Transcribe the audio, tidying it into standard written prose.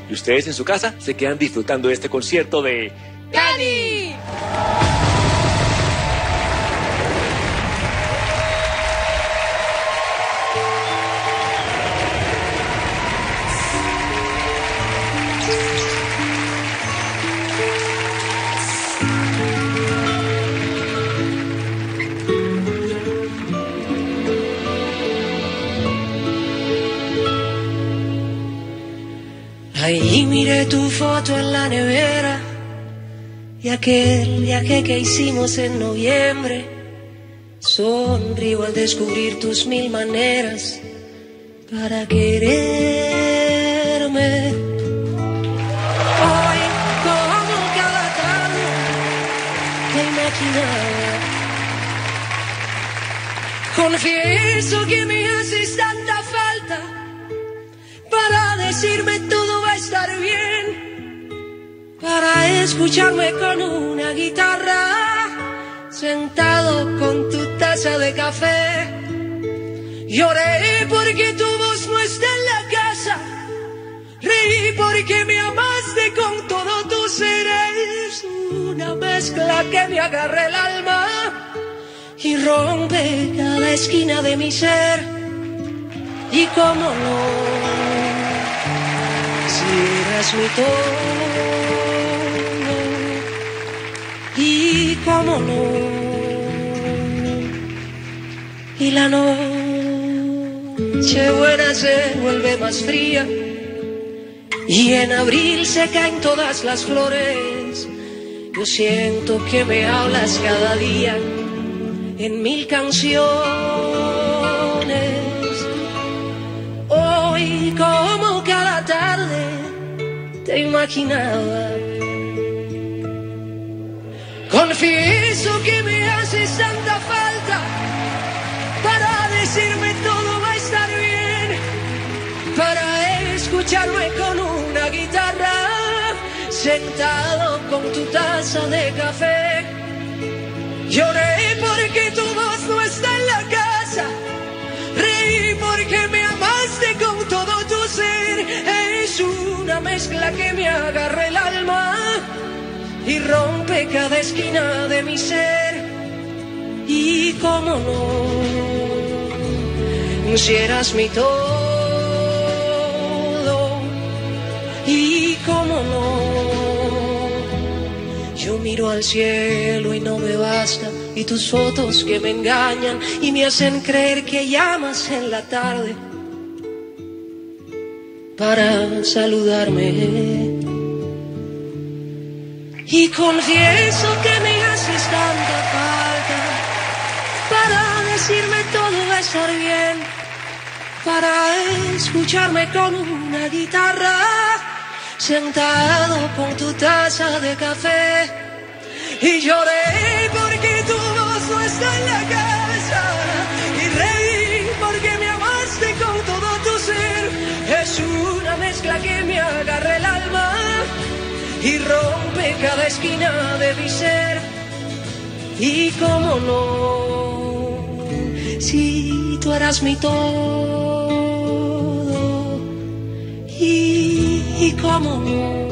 y ustedes en su casa se quedan disfrutando de este concierto de ¡Cani! Ahí miré tu foto en la nevera y aquel viaje que hicimos en noviembre. Sonrío al descubrir tus mil maneras para quererme. Hoy, como cada tarde, te imaginaba. Confieso que me haces tanta falta para decirme todo va a estar bien, para escucharme con una guitarra, sentado con tu taza de café. Lloré porque tu voz no está en la casa, reí porque me amaste con todo tu ser. Es una mezcla que me agarra el alma y rompe cada esquina de mi ser. Y cómo no, si eras mi todo, y cómo no, y la noche buena se vuelve más fría, y en abril se caen todas las flores. Yo siento que me hablas cada día en mil canciones. Hoy, como cada tarde, te imaginaba. Confieso que me haces tanta falta para decirme todo va a estar bien, para escucharme con una guitarra, sentado con tu taza de café. Lloré porque tu voz no está en la casa, reí porque me amaste con todo tu ser. Es una mezcla que me agarra el alma y rompe cada esquina de mi ser. Y cómo no, si eras mi todo. Y cómo no, yo miro al cielo y no me basta, y tus fotos que me engañan y me hacen creer que llamas en la tarde para saludarme. Y confieso que me haces tanta falta para decirme todo va a estar bien, para escucharme con una guitarra, sentado con tu taza de café. Y lloré porque tu voz no está en la casa, y reí porque me amaste con todo tu ser. Es una mezcla que me agarra el alma y rompe cada esquina de mi ser. Y cómo no, si tú eras mi todo. Y cómo no,